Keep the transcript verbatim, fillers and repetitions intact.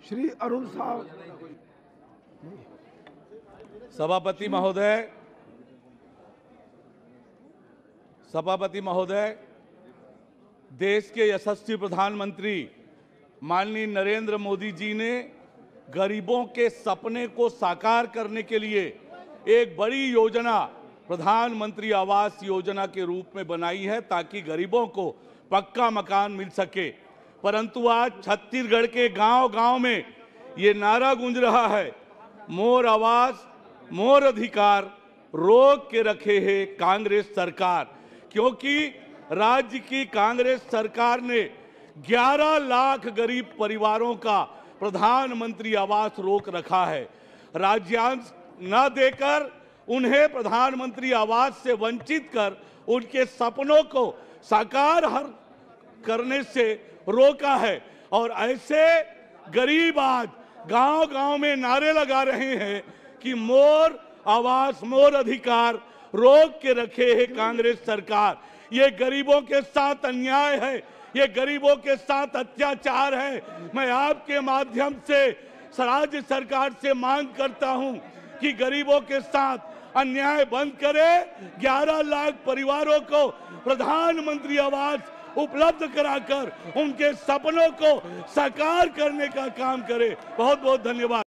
श्री अरुण साहब। सभापति महोदय, सभापति महोदय, देश के यशस्वी प्रधानमंत्री माननीय नरेंद्र मोदी जी ने गरीबों के सपने को साकार करने के लिए एक बड़ी योजना प्रधानमंत्री आवास योजना के रूप में बनाई है ताकि गरीबों को पक्का मकान मिल सके। परंतु आज छत्तीसगढ़ के गांव-गांव में ये नारा गूंज रहा है, मोर आवास मोर अधिकार रोक के रखे है कांग्रेस सरकार। क्योंकि राज्य की कांग्रेस सरकार ने ग्यारह लाख गरीब परिवारों का प्रधानमंत्री आवास रोक रखा है। राज्यांश न देकर उन्हें प्रधानमंत्री आवास से वंचित कर उनके सपनों को साकार हर करने से रोका है। और ऐसे गरीब आज गांव-गांव में नारे लगा रहे हैं कि मोर आवास मोर अधिकार रोक के रखे है कांग्रेस सरकार। ये गरीबों के साथ अन्याय है, ये गरीबों के साथ अत्याचार है। मैं आपके माध्यम से राज्य सरकार से मांग करता हूं कि गरीबों के साथ अन्याय बंद करे, ग्यारह लाख परिवारों को प्रधानमंत्री आवास उपलब्ध कराकर उनके सपनों को साकार करने का काम करे। बहुत बहुत धन्यवाद।